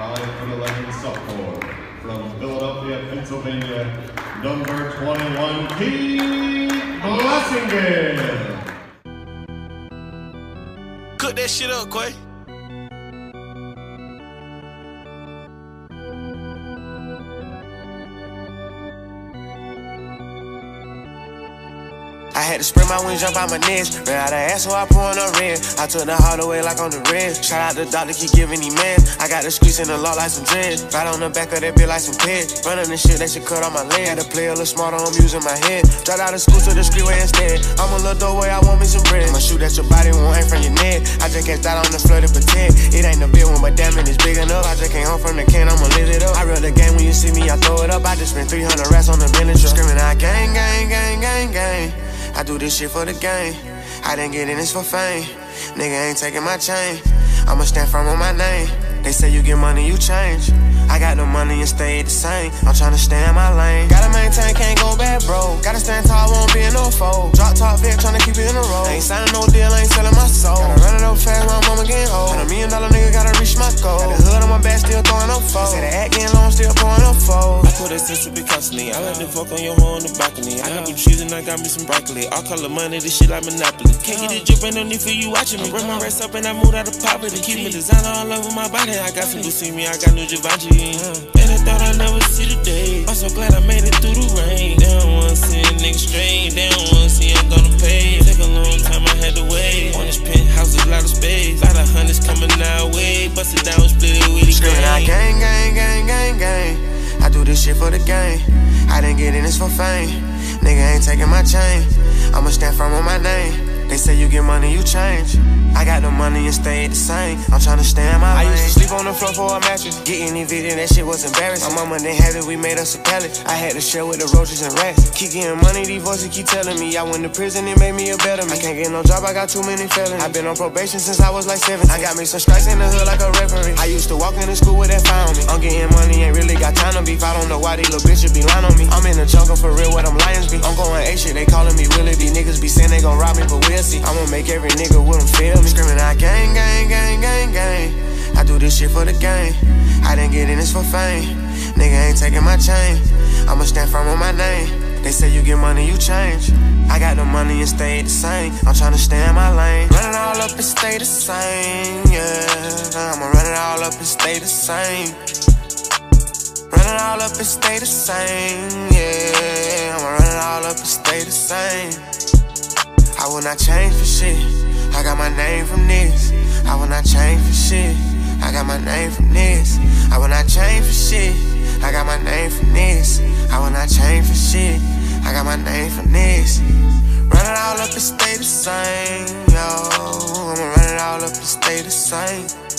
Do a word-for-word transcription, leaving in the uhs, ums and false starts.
five eleven Sophomore from Philadelphia, Pennsylvania, number twenty-one, Blassingale. Cook that shit up, Quay. I had to spread my wings, jump out my nest. Ran out of ass, so I poured on red. I took the hard away like on the red. Shout out the doctor, keep giving me man. I got the squeeze in the law like some dreads. Right on the back of that bitch like some pets. Running the shit, that shit cut on my leg. Had to play a little smarter, I'm using my head. Dropped out of school to the streetway instead. I'm a little doorway, I want me some bread. I'ma shoot at your body, won't aim from your neck. I just catch that on the floor to protect. It ain't a big one, but damn it, it's big enough. I just came home from the can, I'ma lit it up. I reel the game when you see me, I throw it up. I just spent three hundred racks on the miniature. Screaming out gang, gang, gang, gang, gang. I do this shit for the game. I didn't get in this for fame. Nigga ain't taking my chain. I'ma stand firm on my name. They say you get money, you change. I got the money and stay the same. I'm tryna stay in my lane. Gotta maintain, can't go bad, bro. Gotta stand tall, won't be in no fold. Drop top vet, tryna keep it in a row. Ain't signing no deal, ain't selling my soul. Gotta run it up fast, my mama getting old. And a million dollar nigga gotta reach my goal. Got the hood on my back, still throwing up foes. Say the act getting long, still pouring up foes. I put that sense to be constantly. I let them fuck on your hoe on the balcony. I got blue cheese and I got me some broccoli. All color money, this shit like Monopoly. Can't get it drip, ain't no need for you watching me. Run my rest up and I moved out of poverty. Keep me designer all over my body. I got some Buscemi, I got new Givenchy. And I thought I'd never see the day. I'm so glad I made it through the rain. They don't wanna see a nigga straight. They don't wanna see I'm gonna pay. Take a long time, I had to wait. On this penthouse, there's a lot of space. Lot of hundreds coming our way. Bust it down, split it with it. Screaming out gang, gang, gang, gang, gang. I do this shit for the game. I didn't get in this for fame. Nigga ain't taking my chain. I'ma stand firm on my name. They say you get money, you change. I got the money and stay the same. I'm tryna stay in my lane. I used to sleep on the floor for a mattress. Getting evicted, that shit was embarrassing. My mama didn't have it, we made us a pallet. I had to share with the roaches and rats. Keep getting money, these voices keep telling me I went to prison, it made me a better man. I can't get no job, I got too many felonies. I've been on probation since I was like seventeen. I got me some strikes in the hood like a referee. I used to walk into school with that fire on me. I'm getting money, ain't really got time to beef. I don't know why these little bitches be lying on me. I'm in the jungle for real, where them lions be. I'm going A shit, they calling me Willie B. Niggas be saying they gon' rob me, but we'll see. I'ma make every nigga with them feel me. Screaming out gang, gang, gang, gang, gang. I do this shit for the game. I didn't get in this for fame. Nigga ain't taking my chain. I'ma stand firm on my name. They say you get money, you change. I got the money and stay the same. I'm tryna stay in my lane. Run it all up and stay the same, yeah. I'ma run it all up and stay the same. Run it all up and stay the same, yeah. I'ma run it all up and stay the same. I will not change for shit. I got my name from this. I will not change for shit. I got my name from this. I will not change for shit. I got my name from this. I will not change for shit. I got my name from this. Run it all up and stay the same, yo. I'ma run it all up and stay the same.